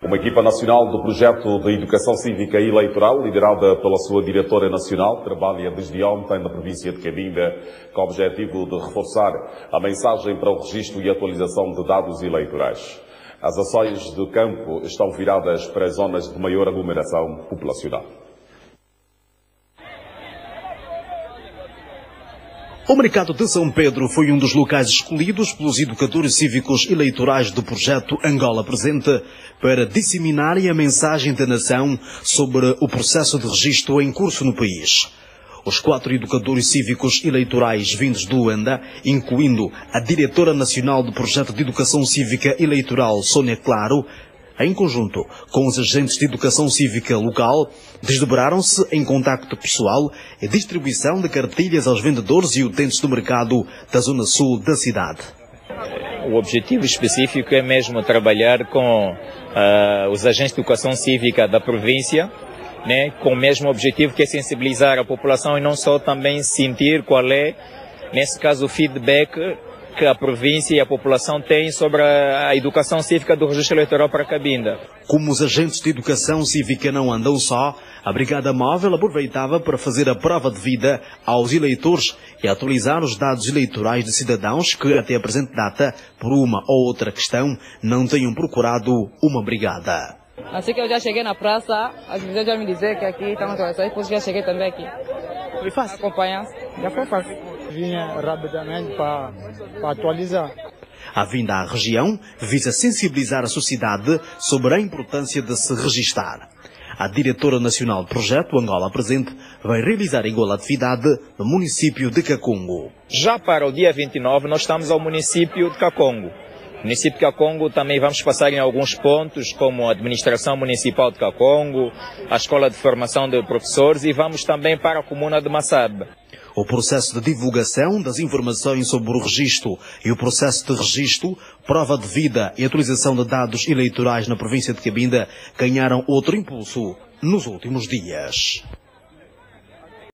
Uma equipa nacional do projeto de educação cívica e eleitoral, liderada pela sua diretora nacional, trabalha desde ontem na província de Cabinda, com o objetivo de reforçar a mensagem para o registro e atualização de dados eleitorais. As ações do campo estão viradas para zonas de maior aglomeração populacional. O mercado de São Pedro foi um dos locais escolhidos pelos educadores cívicos eleitorais do projeto Angola Presente para disseminarem a mensagem da nação sobre o processo de registro em curso no país. Os 4 educadores cívicos eleitorais vindos de Luanda, incluindo a diretora nacional do projeto de educação cívica eleitoral, Sônia Claro, em conjunto com os agentes de educação cívica local, desdobraram-se em contacto pessoal e distribuição de cartilhas aos vendedores e utentes do mercado da zona sul da cidade. O objetivo específico é mesmo trabalhar com os agentes de educação cívica da província, né, com o mesmo objetivo que é sensibilizar a população e não só também sentir qual é, nesse caso, o feedback que a província e a população têm sobre a educação cívica do registro eleitoral para Cabinda. Como os agentes de educação cívica não andam só, a Brigada Móvel aproveitava para fazer a prova de vida aos eleitores e atualizar os dados eleitorais de cidadãos que, até a presente data, por uma ou outra questão, não tenham procurado uma brigada. Assim que eu já cheguei na praça, as pessoas já me dizer que aqui estão atualizações, depois já cheguei também aqui. Foi fácil? Acompanhar, já foi fácil. Vinha rapidamente para atualizar. A vinda à região visa sensibilizar a sociedade sobre a importância de se registar. A diretora nacional do projeto Angola Presente vai realizar igual atividade no município de Kacongo. Já para o dia 29 nós estamos ao município de Kacongo. No município de Kacongo também vamos passar em alguns pontos, como a administração municipal de Kacongo, a escola de formação de professores e vamos também para a comuna de Massabe. O processo de divulgação das informações sobre o registro e o processo de registro, prova de vida e atualização de dados eleitorais na província de Cabinda ganharam outro impulso nos últimos dias.